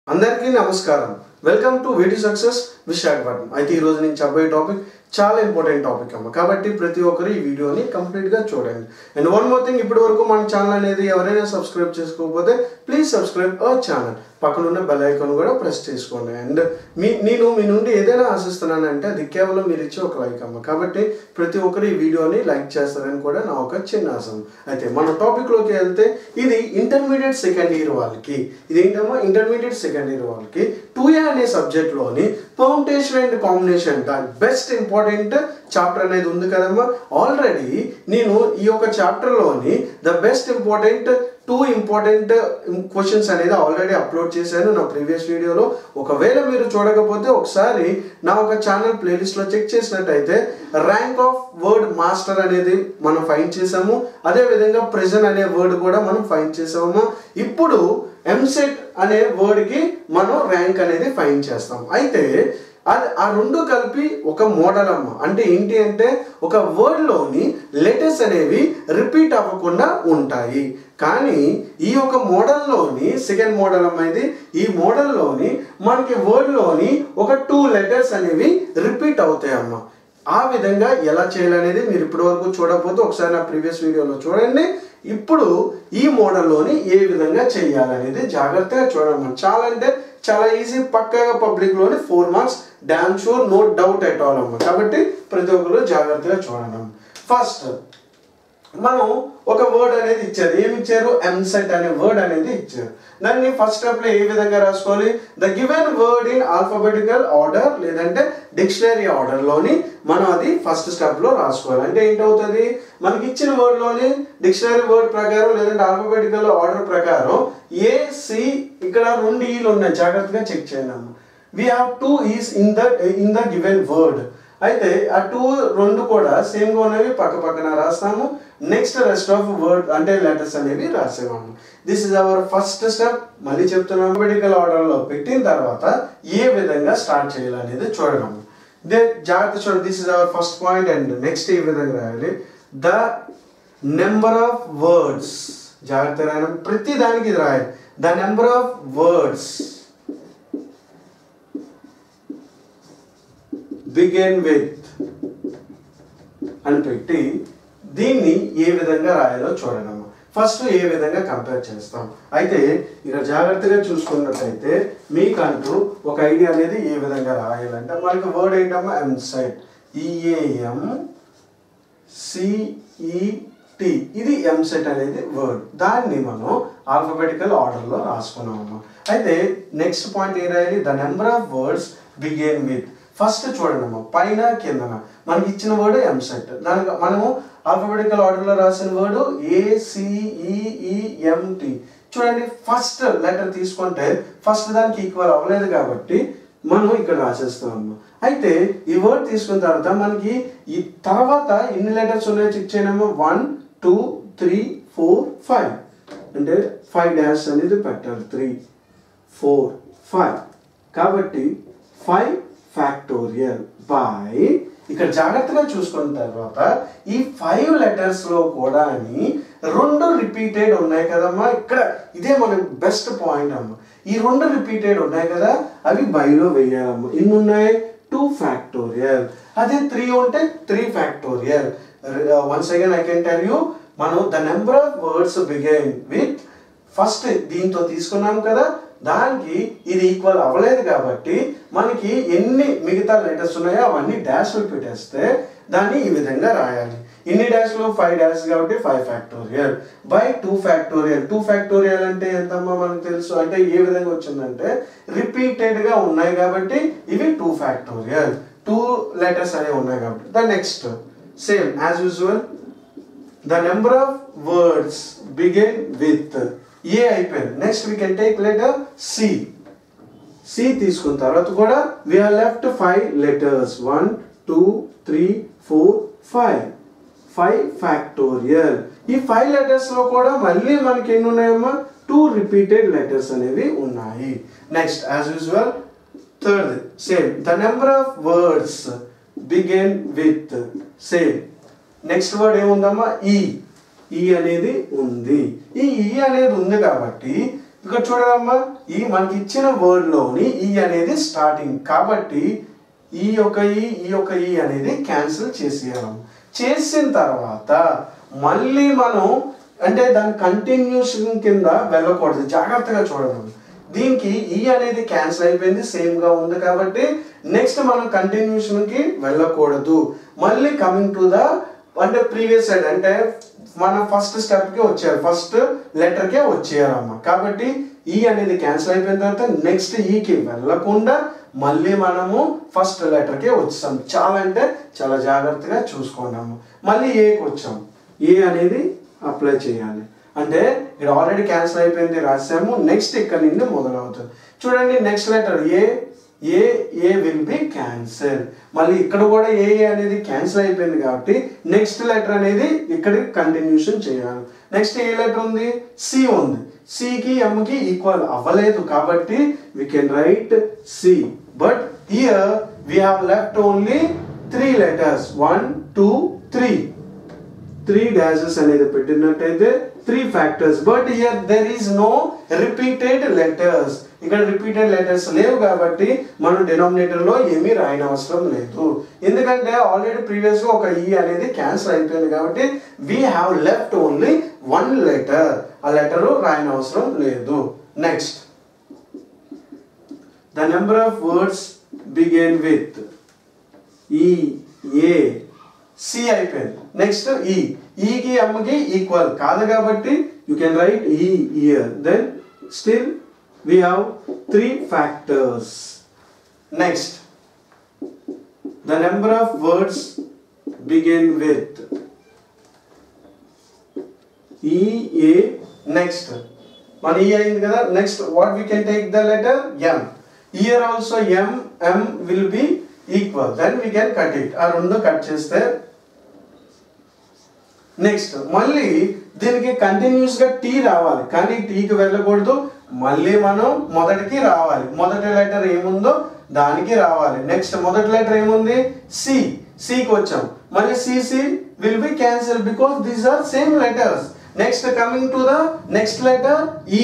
అందరికీ నమస్కారం. Welcome to video success Visakhapatnam. అయితే ఈ రోజు నేను చెప్పే టాపిక్ చాలా ఇంపార్టెంట్ టాపిక్ అమ్మ. కాబట్టి ప్రతి ఒక్కరు ఈ వీడియోని కంప్లీట్గా చూడండి. అండ్ వన్ మోర్ థింగ్, ఇప్పటి వరకు మన ఛానల్ అనేది ఎవరైనా సబ్స్క్రైబ్ చేసుకోకపోతే ప్లీజ్ సబ్స్క్రైబ్ అవర్ ఛానల్. పక్కన ఉన్న బెల్ ఐకాన్ కూడా ప్రెస్ చేసుకోండి. అండ్ నేను మీ నుండి ఏదైనా ఆశిస్తున్నానంటే అది కేవలం మీరు ఇచ్చే ఒక లైక్ అమ్మ. కాబట్టి ప్రతి ఒక్కరు ఈ వీడియోని లైక్ చేస్తారని కూడా నా ఒక చిన్న ఆశ. అయితే మన టాపిక్లోకి వెళ్తే ఇది ఇంటర్మీడియట్ సెకండ్ ఇయర్ వాళ్ళకి, ఇదేంటమ్మా ఇంటర్మీడియట్ సెకండ్ ఇయర్ వాళ్ళకి 2A అనే సబ్జెక్ట్లోని పర్ముటేషన్ అండ్ కాంబినేషన్ దాని బెస్ట్ ఇంపార్టెంట్ చాప్టర్ అనేది ఉంది కదమ్మా. ఆల్రెడీ నేను ఈ యొక్క చాప్టర్లోని the best important 2 important questions అనేది ఆల్రెడీ అప్లోడ్ చేశాను నా ప్రీవియస్ వీడియోలో. ఒకవేళ మీరు చూడకపోతే ఒకసారి నా ఒక ఛానల్ ప్లేలిస్ట్లో చెక్ చేసినట్టయితే ర్యాంక్ ఆఫ్ వర్డ్ మాస్టర్ అనేది మనం ఫైండ్ చేసాము. అదేవిధంగా ప్రెజెంట్ అనే వర్డ్ కూడా మనం ఫైండ్ చేసాము. ఇప్పుడు ఎంసెట్ అనే వర్డ్కి మనం ర్యాంక్ అనేది ఫైండ్ చేస్తాం. అయితే అది ఆ రెండు కలిపి ఒక మోడల్ అమ్మ. అంటే ఏంటి అంటే ఒక వర్డ్లోని లెటర్స్ అనేవి రిపీట్ అవ్వకుండా ఉంటాయి. కానీ ఈ యొక్క మోడల్లోని సెకండ్ మోడల్ అమ్మ ఇది. ఈ మోడల్లోని మనకి వర్డ్లోని ఒక 2 లెటర్స్ అనేవి రిపీట్ అవుతాయి అమ్మ. ఆ విధంగా ఎలా చేయాలనేది మీరు ఇప్పటి వరకు చూడకపోతే ఒకసారి నా ప్రీవియస్ వీడియోలో చూడండి. ఇప్పుడు ఈ మోడల్లోని ఏ విధంగా చేయాలనేది జాగ్రత్తగా చూడమ్మా. చాలా అంటే చాలా ఈజీ, పక్కగా పబ్లిక్లోని 4 marks damn sure, no doubt at all అమ్మ. కాబట్టి ప్రతి ఒక్కరు జాగ్రత్తగా చూడండి. ఫస్ట్ మనం ఒక వర్డ్ అనేది ఇచ్చారు. ఏమి ఇచ్చారు? ఎంసెట్ అనే వర్డ్ అనేది ఇచ్చారు. దాన్ని ఫస్ట్ స్టెప్లో ఏ విధంగా రాసుకోవాలి? The given word in alphabetical order లేదంటే డిక్షనరీ ఆర్డర్లోని మనం అది ఫస్ట్ స్టెప్లో రాసుకోవాలి. అంటే ఏంటవుతుంది, మనకి ఇచ్చిన వర్డ్లోని డిక్షనరీ వర్డ్ ప్రకారం లేదంటే ఆల్ఫాబెటికల్ ఆర్డర్ ప్రకారం ఏసి ఇక్కడ 2 ఈలు ఉన్నాయి. జాగ్రత్తగా చెక్ చేయండి అమ్మ. We have 2 E's in the given word. అయితే ఆ 2 కూడా సేమ్గా ఉన్నవి పక్క పక్కన రాస్తాము. నెక్స్ట్ రెస్ట్ ఆఫ్ వర్డ్ అంటే లెటర్స్ అనేవి రాసేవాము. This is our first step. మళ్ళీ చెప్తున్నాము, ఆల్ఫాబెటికల్ ఆర్డర్లో పెట్టిన తర్వాత ఏ విధంగా స్టార్ట్ చేయాలనేది చూడడం. జాగ్రత్త చూడండి. This is our first point. And next ఏ విధంగా రాయాలి? The number of words. జాగ్రత్త రాయడం, ప్రతి దానికి ఇది రాయాలి. The number of words begin with అని పెట్టి దీన్ని ఏ విధంగా రాయాలో చూడండి. ఫస్ట్ ఏ విధంగా కంపేర్ చేస్తాం. అయితే ఇక్కడ జాగ్రత్తగా చూసుకున్నట్టయితే మీకంటూ ఒక ఐడియా అనేది ఏ విధంగా రాయాలంటే మనకి వర్డ్ ఏంటమ్మా? ఎంసెట్, EAMCET, ఇది ఎంసెట్ అనేది వర్డ్. దాన్ని మనం ఆల్ఫాబెటికల్ ఆర్డర్లో రాసుకున్నామమ్మా. అయితే నెక్స్ట్ పాయింట్ ఏ రాయాలి? The number of words begin with. First చూడండి అమ్మా, పైన కిందన మనకి ఇచ్చిన వర్డ్ ఎంసెట్. దానికి మనము ఆల్ఫాబెటికల్ ఆర్డర్లో రాసిన వర్డ్ ACEEMT. చూడండి, ఫస్ట్ లెటర్ తీసుకుంటే ఫస్ట్ దానికి ఈక్వల్ అవ్వలేదు కాబట్టి మనం ఇక్కడ రాసేస్తామమ్మా. అయితే ఈ వర్డ్ తీసుకున్న తర్వాత మనకి ఈ తర్వాత ఎన్ని లెటర్స్ ఉన్నాయో చెక్ చేయడము. 1 2 3 4 5 అంటే 5 డాష్ అనేది పెట్టాలి. 3 4 5 కాబట్టి 5 ఫ్యాక్టోరియల్ బై. ఇక్కడ జాగ్రత్తగా చూసుకున్న తర్వాత ఈ 5 లెటర్స్లో కూడా 2 రిపీటెడ్ ఉన్నాయి కదమ్మా. ఇక్కడ ఇదే మన బెస్ట్ పాయింట్ అమ్మ. ఈ 2 రిపీటెడ్ ఉన్నాయి కదా, అవి బైలో వేయాలమ్మ. ఎన్ని ఉన్నాయి? 2 ఫ్యాక్టోరియల్. అదే 3 ఉంటే 3 factorial. Once again I can tell you, మనం the number of words begin with first దీంతో తీసుకున్నాం కదా, దానికి ఇది ఈక్వల్ అవ్వలేదు కాబట్టి మనకి ఎన్ని మిగతా లెటర్స్ ఉన్నాయో అవన్నీ డాష్లు పెట్టేస్తే దాన్ని ఈ విధంగా రాయాలి. ఎన్ని డాష్లు? 5 డాష్ కాబట్టి 5 ఫ్యాక్టోరియల్ బై 2 ఫ్యాక్టోరియల్. 2 ఫ్యాక్టోరియల్ అంటే ఎంతమ్మా మనకు తెలుసు. అంటే ఏ విధంగా వచ్చిందంటే రిపీటెడ్గా ఉన్నాయి కాబట్టి ఇవి 2 ఫ్యాక్టోరియల్. 2 లెటర్స్ అనేవి ఉన్నాయి కాబట్టి. The next same as usual the number of words begin with A అయిపోయింది. Next we can take letter C. C తీసుకున్న తర్వాత కూడా we are left 5 letters. 1 2 3 4 5 factorial. ఈ 5 లెటర్స్లో కూడా మళ్ళీ మనకి ఎన్ని ఉన్నాయమ్మా? 2 రిపీటెడ్ లెటర్స్ అనేవి ఉన్నాయి. Next as usual third same the number of words begin with same. Next word ఏముందమ్మా? ఈ అనేది ఉంది. ఈ అనేది ఉంది కాబట్టి ఇక్కడ చూడమ్మా ఈ మనకి ఇచ్చిన వర్డ్లోని ఈ అనేది స్టార్టింగ్ కాబట్టి ఈ యొక్క ఈ అనేది క్యాన్సిల్ చేసేయాలి. చేసిన తర్వాత మళ్ళీ మనం అంటే దాని కంటిన్యూషన్ కింద వెళ్ళకూడదు, జాగ్రత్తగా చూడండి. దీనికి ఈ అనేది క్యాన్సిల్ అయిపోయింది, సేమ్గా ఉంది కాబట్టి నెక్స్ట్ మనం కంటిన్యూషన్కి వెళ్ళకూడదు. మళ్ళీ కమింగ్ టు ద అంటే ప్రీవియస్ సైడ్ అంటే మన ఫస్ట్ స్టెప్కి వచ్చారు, ఫస్ట్ లెటర్కే వచ్చేయాలమ్మా. కాబట్టి ఈ అనేది క్యాన్సిల్ అయిపోయిన తర్వాత నెక్స్ట్ ఈకి వెళ్ళకుండా మళ్ళీ మనము ఫస్ట్ లెటర్కే వచ్చాం. చాలా అంటే చాలా జాగ్రత్తగా చూసుకున్నాము. మళ్ళీ ఏకి వచ్చాం, ఏ అనేది అప్లై చేయాలి. అంటే ఇక్కడ ఆల్రెడీ క్యాన్సిల్ అయిపోయింది రాసాము, నెక్స్ట్ ఇక్కడ నుండి మొదలవుతుంది. చూడండి next letter A will be cancel. మళ్ళీ ఇక్కడ కూడా ఏ అనేది క్యాన్సిల్ అయిపోయింది కాబట్టి నెక్స్ట్ లెటర్ అనేది ఇక్కడ కంటిన్యూషన్ చేయాలి. నెక్స్ట్ ఏ లెటర్ ఉంది, సి ఉంది. సికి ఎంకి ఈక్వల్ అవ్వలేదు కాబట్టి we can write C. But here we have left only 3 letters. 1, 2, 3. 3 dashes అనేది పెట్టినట్టయితే 3 factors. But here there is no repeated letters. ఇక్కడ రిపీటెడ్ లెటర్స్ లేవు కాబట్టి మనం డినామినేటర్ లో ఏమీ రాయని అవసరం లేదు. ఎందుకంటే ఆల్రెడీ ప్రీవియస్ గా ఒక ఈ అనేది క్యాన్సిల్ అయిపోయింది కాబట్టి we have left only 1 letter. ఆ లెటర్ రాయని అవసరం లేదు. Next the number of words begin with E, A, C అయిపోయింది. నెక్స్ట్ ఈకి ఎమ్కి ఈక్వల్ కాదు కాబట్టి you can write E here. Then still we have 3 factors. Next, the number of words begin with E, A. Next, మన E అయింది కదా. Next, what we can take the letter M. Here also M will be equal. Then we can cut it. ఆ రెండు cut చేస్తే next మళ్ళీ దీనికి continuous గా tea రావాలి కానీ టీకి వెళ్ళకూడదు. మళ్ళీ మనం మొదటికి రావాలి. మొదటి లెటర్ ఏముందో దానికి రావాలి. నెక్స్ట్ మొదటి లెటర్ ఏముంది, సికి వచ్చాం. మళ్ళీ C will be cancel because these are same letters. Next coming to the next letter E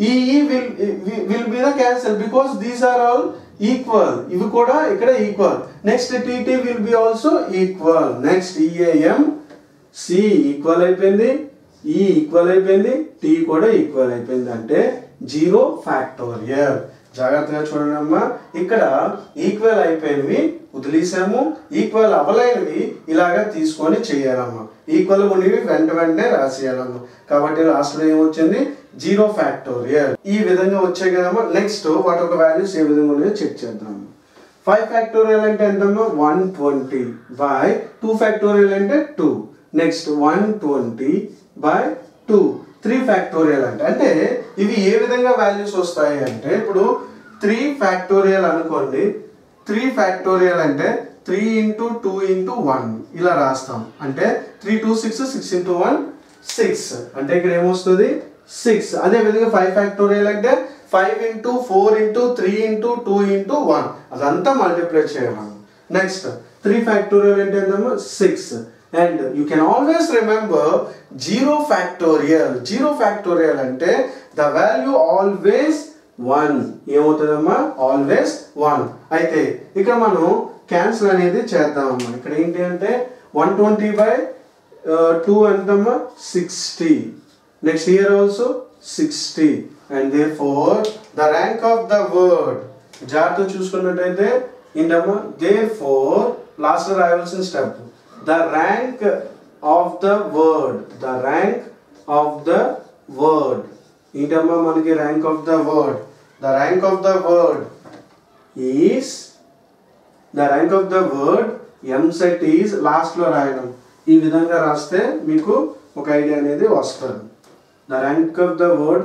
will be the cancel because these are all equal. ఇవి కూడా ఇక్కడ equal. Next TT will be also equal. Next EAM C equal అయిపోయింది, E equal అయిపోయింది, tea కూడా equal అయిపోయింది. అంటే 0 factorial. జాగ్రత్తగా చూడండి అమ్మా. ఇక్కడ ఈక్వల్ అయిపోయినవి వదిలేసాము, ఈక్వల్ అవ్వలేనివి ఇలాగా తీసుకొని చేయాలమ్మా. ఈక్వల్ ఉన్నవి వెంటనే రాసేయాలమ్మా. కాబట్టి లాస్ట్ లో ఏమొచ్చింది 0 ఫ్యాక్టోరియల్. ఈ విధంగా వచ్చాయి కదమ్మా. నెక్స్ట్ వాటి ఒక వాల్యూస్ ఏ విధంగా ఉన్నాయో చెక్ చేద్దాము. 5 ఫ్యాక్టోరియల్ అంటే ఎంతమ్మా 120 బై 2 ఫ్యాక్టోరియల్ అంటే 2. Next 120 by 2. 3 ఫ్యాక్టోరియల్ అంటే ఇవి ఏ విధంగా వాల్యూస్ వస్తాయి అంటే ఇప్పుడు 3 ఫ్యాక్టోరియల్ అనుకోండి. 3 ఫ్యాక్టోరియల్ అంటే 3 into 2 into 1 ఇలా రాస్తాం. అంటే 3 2 6 6 into 1 6 అంటే ఇక్కడ ఏమొస్తుంది 6. అదే విధంగా 5 ఫ్యాక్టోరియల్ అంటే 5 into 4 into 3 into 2 into 1 అదంతా మల్టిప్లై చేయాలి. నెక్స్ట్ 3 ఫ్యాక్టోరియల్ అంటే ఏంటమ్మా 6. And you can always remember 0 factorial. 0 factorial అంటే the value always 1. ఏమవుతుందమ్మా always 1. అయితే ఇక్కడ మనం క్యాన్సిల్ అనేది చేద్దామమ్మా. ఇక్కడ ఏంటి అంటే 120 by 2 ఎంతమ్మా 60. నెక్స్ట్ here also 60. And therefore the rank of the word జాగ్రత్త చూసుకున్నట్టయితే ఏంటమ్మా therefore లాస్ట్ రాయవలసిన step the rank of the word. The rank of the word. ఏంటమ్మా మనకి rank of the word. The rank of the word is the rank of the word M set is last లో రాయడం. ఈ విధంగా రాస్తే మీకు ఒక ఐడియా అనేది వస్తుంది. The rank of the word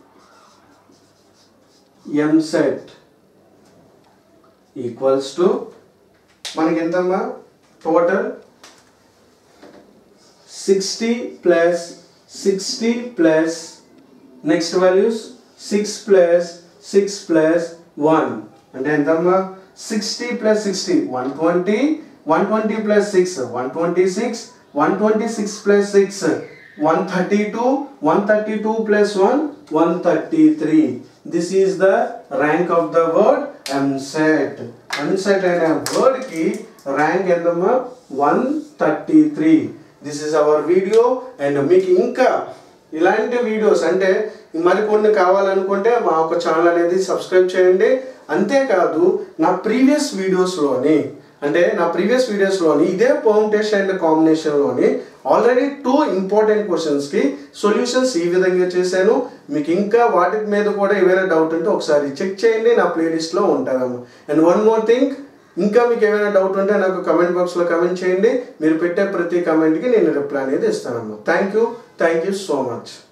M set equals to మనకి ఎంతమ్మా total 60 plus 60 plus next values 6 plus 6 plus 1 అంటే ఎంతమ్మా 60 plus 60 120 120 plus 6 126 126 plus 6 132 132 plus 1 133. This is the rank of the word unset. Unset అనే వర్డ్ కి rank ఎంతమ్మా 133. This is our video. And మీకు ఇంకా ఇలాంటి వీడియోస్ అంటే మరికొన్ని కావాలనుకుంటే మా ఒక ఛానల్ అనేది సబ్స్క్రైబ్ చేయండి. అంతేకాదు నా ప్రీవియస్ వీడియోస్లోని ఇదే పర్ముటేషన్ అండ్ కాంబినేషన్లోని ఆల్రెడీ 2 ఇంపార్టెంట్ క్వశ్చన్స్కి సొల్యూషన్స్ ఈ విధంగా చేశాను. మీకు ఇంకా వాటి మీద కూడా ఏమైనా డౌట్ ఉంటే ఒకసారి చెక్ చేయండి, నా ప్లేలిస్ట్లో ఉంటారమ్మా. అండ్ వన్ మోర్ థింగ్, ఇంకా మీకు ఏమైనా డౌట్ ఉంటే నాకు కమెంట్ బాక్స్లో కమెంట్ చేయండి. మీరు పెట్టే ప్రతి కమెంట్కి నేను రిప్లై అనేది ఇస్తానమ్మా. Thank you so much.